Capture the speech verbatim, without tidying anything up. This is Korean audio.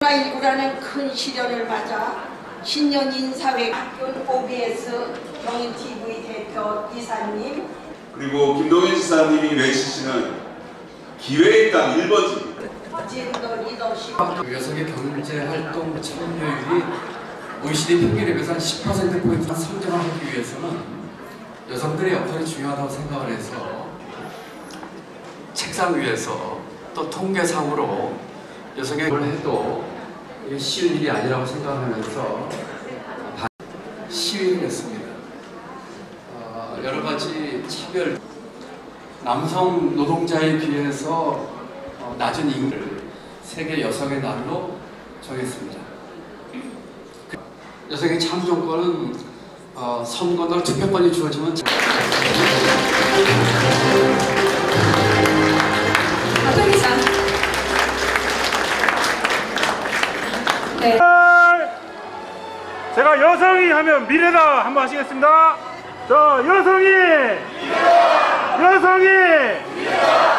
코로나십구라는 큰 시련을 맞아 신년 인사회 학교 오비에스 경인티비 대표 이사님 그리고 김동연 지사님이 외치시는 기회의 땅 일 번지입니다. 진도 리더십 여성의 경제활동 참여율이 오이시디 평균에 비해서 한 십 퍼센트 포인트 성장을 하기 위해서는 여성들의 역할이 중요하다고 생각을 해서 책상 위에서 또 통계상으로 여성의 걸 해도 이게 쉬운 일이 아니라고 생각하면서 시위를 했습니다. 어, 여러 가지 차별, 남성 노동자에 비해서 어, 낮은 임금을 세계 여성의 날로 정했습니다. 여성의 참정권은 어, 선거나 투표권이 주어지면 네. 제가 여성이 하면 미래다 한번 하시겠습니다. 자, 여성이 미래다! 여성이 미래다!